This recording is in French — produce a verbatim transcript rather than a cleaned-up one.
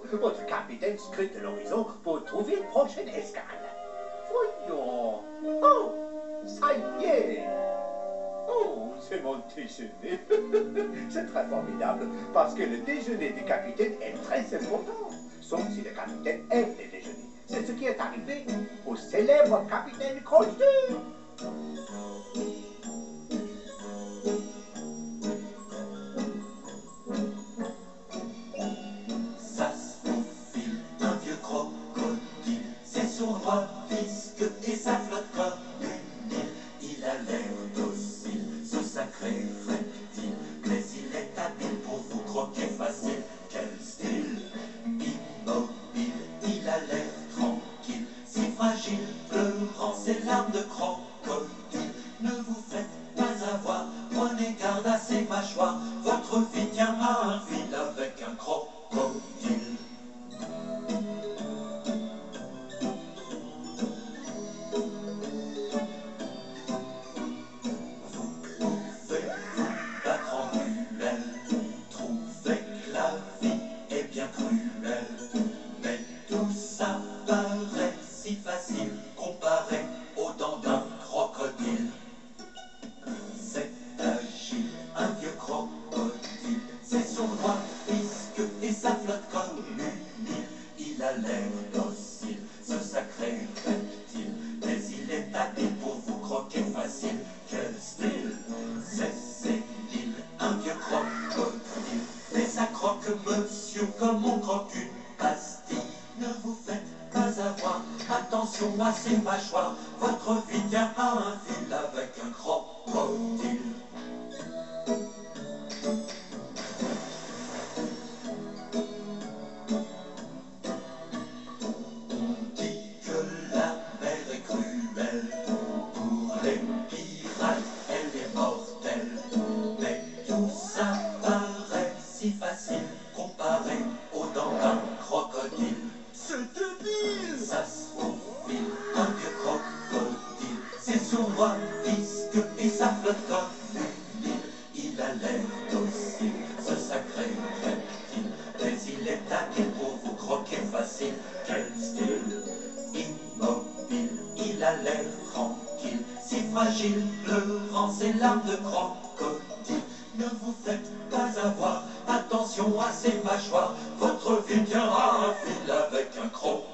Votre capitaine scrute l'horizon pour trouver une prochaine escale. Voyons. Oh, ça y est. Oh, c'est mon déjeuner. C'est très formidable parce que le déjeuner du capitaine est très important. Sauf si le capitaine aime les déjeuners. C'est ce qui est arrivé au célèbre capitaine Crochet. Ça se faufile, un vieux crocodile, ses sournois visqueux et sa flotte comme une île. Il a l'air docile, ce sacré reptile, mais il est habile pour vous croquer facile. Quel style immobile, il a l'air tranquille, si fragile, pleurant ses larmes de crocodile. Ne vous faites pas avoir, prenez garde à ses mâchoires, votre vie tient à un fil avec un crocodile. Battre en duel, trouver que la vie est bien cruelle, mais tout ça paraît si facile comparé aux dents d'un crocodile. C'est agile, un vieux crocodile, ses sournois visqueux et sa flotte comme une île. Il a l'air docile, ce sacré reptile, mais il est habile pour vous croquer facile. Quel style, c'est sénile, un vieux crocodile, mais ça croque monsieur comme on croque une pastille. Ne vous faites pas avoir, attention à ses mâchoires, votre vie tient à un fil avec un crocodile. On dit que la mer est cruelle, pour les pirates elle est mortelle, mais tout ça paraît si facile comparé aux dents d'un crocodile. C'est débile! Ça se faufile, un vieux crocodile, ses sournois visqueux et sa flotte comme une île. Il a l'air docile, ce sacré reptile, mais il est habile pour vous croquer facile. Quel style immobile, il a l'air tranquille, si fragile, pleurant ses larmes de crocodile. Ne vous faites pas avoir, attention à ses mâchoires, votre vie tient à un fil avec un crocodile.